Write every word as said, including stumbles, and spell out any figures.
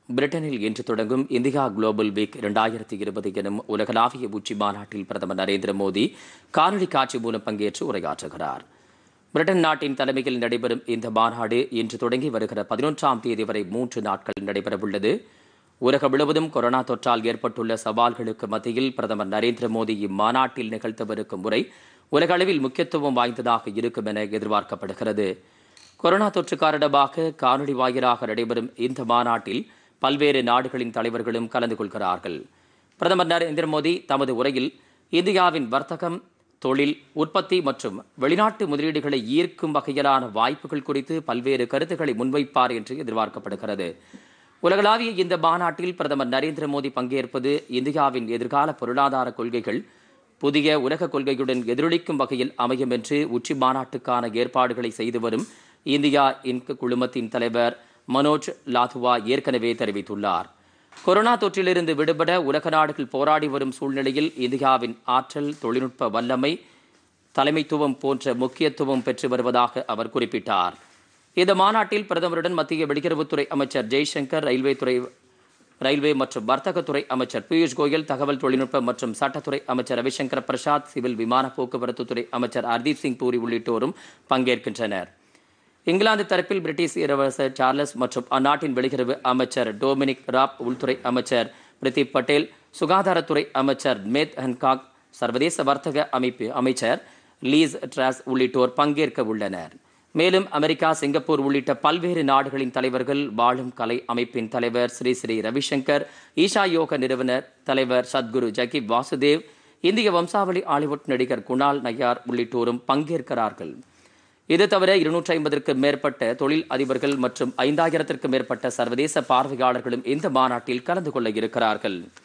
பிரிட்டனில் இன்று தொடங்கும் இந்தியா குளோபல் வீக் இரண்டாயிரத்தி இருபது எனும் உலகளாவிய உச்சி மாநாட்டில் பிரதமர் நரேந்திர மோடி காணொலி காட்சி மூலம் பங்கேற்று உரையாற்றுகிறார். பிரிட்டன் நாட்டின் தலைமையில் நடைபெறும் இந்த மாநாடு இன்று தொடங்கி வருகிற பதினொன்றாம் தேதி வரை மூன்று நாட்கள் நடைபெறவுள்ளது. உலகம் முழுவதும் கொரோனா தொற்றால் ஏற்பட்டுள்ள சவால்களுக்கு மத்தியில் பிரதமர் நரேந்திர மோடி இம்மாநாட்டில் நிகழ்த்தவிருக்கும் உரை உலக அளவில் முக்கியத்துவம் வாய்ந்ததாக இருக்கும் என எதிர்பார்க்கப்படுகிறது. கொரோனா தொற்று காரணமாக காணொலி வாயிலாக நடைபெறும் இந்த மாநாட்டில் பல்வேறு நாடுகளின் தலைவர்களும் கலந்து கொள்கிறார்கள். பிரதமர் நரேந்திர மோடி தமது உரையில் இந்தியாவின் வர்த்தகம், தொழில், உற்பத்தி மற்றும் வெளிநாட்டு முதலீடுகளை ஈர்க்கும் வகையிலான வாய்ப்புகள் குறித்து பல்வேறு கருத்துக்களை முன்வைப்பார் என்று எதிர்பார்க்கப்படுகிறது. உலகளாவிய இந்த மாநாட்டில் பிரதமர் நரேந்திர மோடி பங்கேற்பது இந்தியாவின் எதிர்கால பொருளாதார கொள்கைகள் புதிய உலக கொள்கையுடன் எதிரொலிக்கும் வகையில் அமையும் என்று உச்சி மாநாட்டுக்கான ஏற்பாடுகளை செய்து வரும் இந்தியா இன்க் குழுமத்தின் தலைவர் மனோஜ் லாதுவா ஏற்கனவே தெரிவித்துள்ளார். கொரோனா தொற்றிலிருந்து விடுபட உலக நாடுகள் போராடி வரும் சூழ்நிலையில் இந்தியாவின் ஆற்றல், தொழில்நுட்ப வல்லமை, தலைமைத்துவம் போன்ற முக்கியத்துவம் பெற்று வருவதாக அவர் குறிப்பிட்டார். இந்த மாநாட்டில் பிரதமருடன் மத்திய வெளியுறவுத்துறை அமைச்சர் ஜெய்சங்கர், ரயில்வே துறை ரயில்வே மற்றும் வர்த்தகத்துறை அமைச்சர் பியூஷ் கோயல், தகவல் தொழில்நுட்ப மற்றும் சட்டத்துறை அமைச்சர் ரவிசங்கர் பிரசாத், சிவில் விமான போக்குவரத்துத்துறை அமைச்சர் ஹர்தீப் சிங் பூரி உள்ளிட்டோரும் பங்கேற்கின்றனர். இங்கிலாந்து தரப்பில் பிரிட்டிஷ் இளவரசர் சார்லஸ் மற்றும் அந்நாட்டின் வெளியுறவு அமைச்சர் டொமினிக் ராப், உள்துறை அமைச்சர் பிரிதிப் பட்டேல், சுகாதாரத்துறை அமைச்சர் மேத் ஹன்காக், சர்வதேச வர்த்தக அமைப்பு அமைச்சர் லீஸ் ட்ராஸ் உள்ளிட்டோர் பங்கேற்க உள்ளனர். மேலும் அமெரிக்கா, சிங்கப்பூர் உள்ளிட்ட பல்வேறு நாடுகளின் தலைவர்கள், வாழும் கலை அமைப்பின் தலைவர் ஸ்ரீ ஸ்ரீ ரவிசங்கர், ஈஷா யோக நிறுவனர் தலைவர் சத்குரு ஜகிப் வாசுதேவ், இந்திய வம்சாவளி ஹாலிவுட் நடிகர் குணால் நய்யார் உள்ளிட்டோரும் பங்கேற்கிறார்கள். இது தவிர இருநூற்றி ஐம்பதற்கும் மேற்பட்ட தொழில் அதிபர்கள் மற்றும் ஐந்தாயிரத்திற்கும் மேற்பட்ட சர்வதேச பார்வையாளர்களும் இந்த மாநாட்டில் கலந்து கொள்ள இருக்கிறார்கள்.